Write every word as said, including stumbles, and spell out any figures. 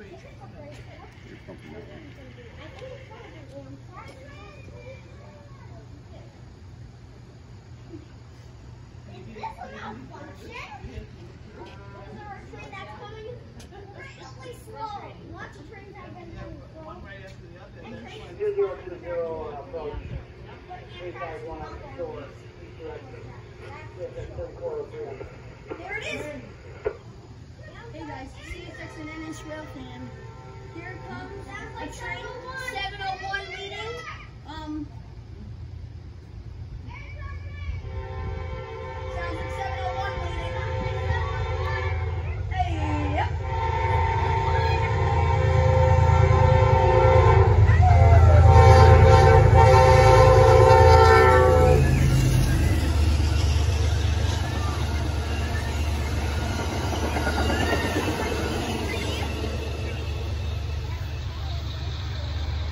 Zero to zero approach. three five one on the shore. East direction. There it is. Hey guys, C S X and N S Rail fan. Here comes the train seven oh one meeting. Um,